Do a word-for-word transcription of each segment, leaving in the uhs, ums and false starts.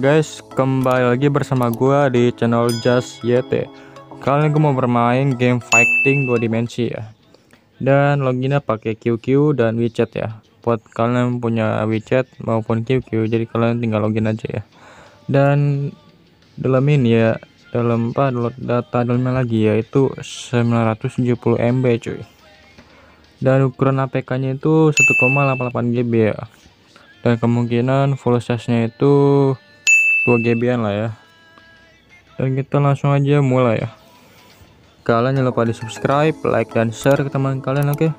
guys, kembali lagi bersama gua di channel Just Y T. Kali ini gue mau bermain game fighting dua dimensi ya. Dan loginnya pakai Q Q dan WeChat ya. Buat kalian yang punya WeChat maupun Q Q, jadi kalian tinggal login aja ya. Dan dalam ini ya, dalam apa download data dalamnya lagi yaitu sembilan ratus tujuh puluh M B cuy. Dan ukuran A P K-nya itu satu koma delapan delapan G B ya. Dan kemungkinan full size-nya itu dua G B-an lah ya. Dan kita langsung aja mulai ya. Kalian jangan lupa di subscribe, like, dan share ke teman kalian, oke? Okay?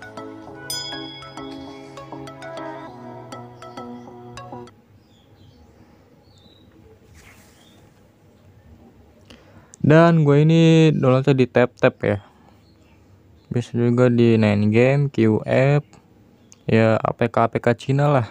Dan gue ini downloadnya di tap-tap ya. Bisa juga di Nine Game, Q F, ya A P K A P K Cina lah.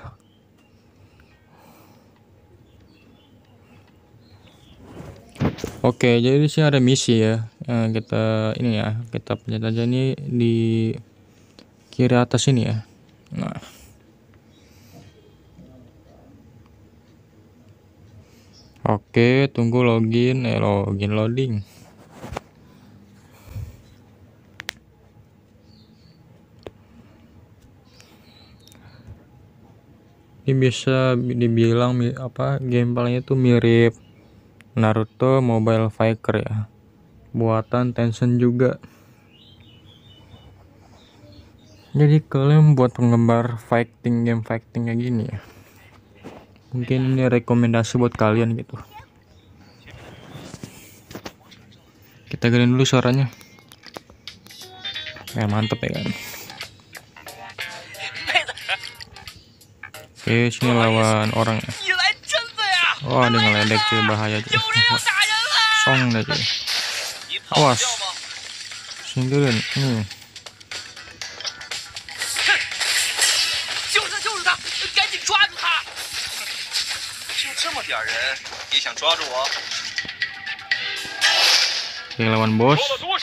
Oke, jadi di sini ada misi ya. Nah, kita ini ya, kita pencet aja nih di kiri atas ini ya. Nah, oke, tunggu login, eh login loading. Ini bisa dibilang apa gameplaynya itu mirip Naruto Mobile Fighter ya, buatan Tencent juga. Jadi kalian buat penggemar fighting, game fighting kayak gini ya, mungkin ini rekomendasi buat kalian gitu. Kita gedein dulu suaranya, ya mantep ya kan. Oke, sini lawan orang ya. Wah, dia ngeledek cuy, bahaya cuy. Song deh cuy. Awas, singkirin nih. Oke, lawan bos.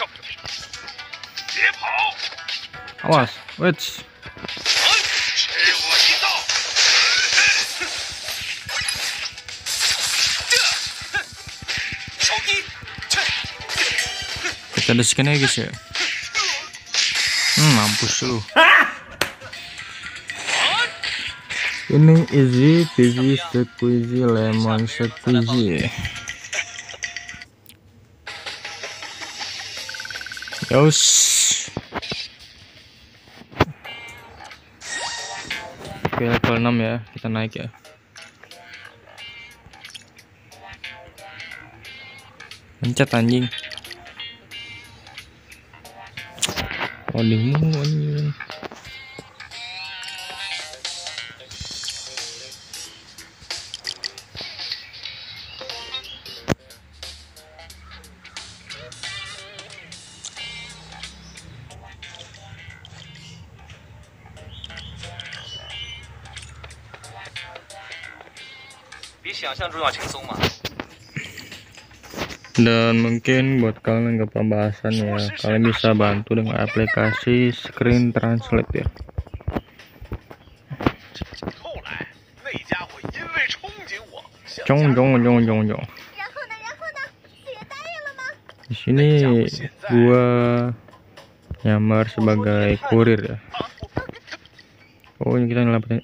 Awas, wait. Kita ada skin aja guys ya. Hmm, mampus lu. Ini easy peasy squeezy lemon squeezy. Yos. Oke, level enam ya, kita naik ya. Pencet anjing. Loadingmu anjing. Dan mungkin buat kalian yang nggak pembahasan ya, kalian bisa bantu dengan aplikasi Screen Translate ya. Jong jong jong jong jong. Di sini gua nyamar sebagai kurir ya. Oh, ini kita ngelapatin.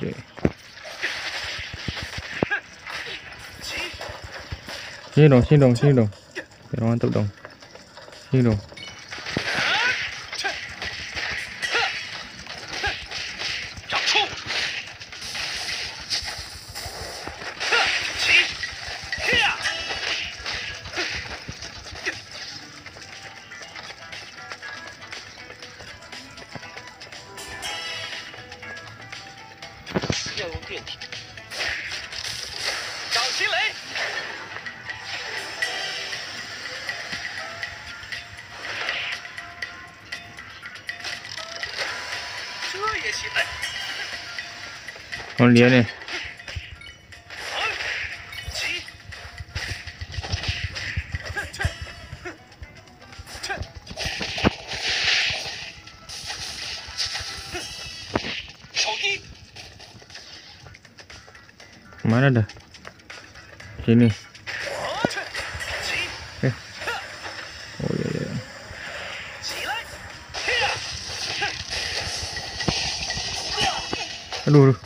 Sini dong, sini dong, sini dong. Biar mantap dong. Sini dong. Oh, dia nih. Kemana dah? Sini. Eh. Oh iya iya. Aduh, aduh.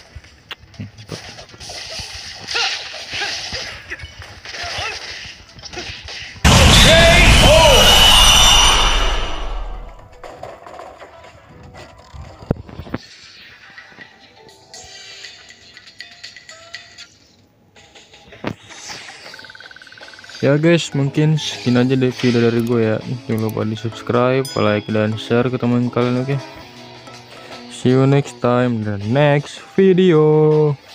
Ya guys, mungkin sekian aja deh video dari gue ya. Jangan lupa di subscribe, like, dan share ke teman kalian, oke? Okay? See you next time, the next video.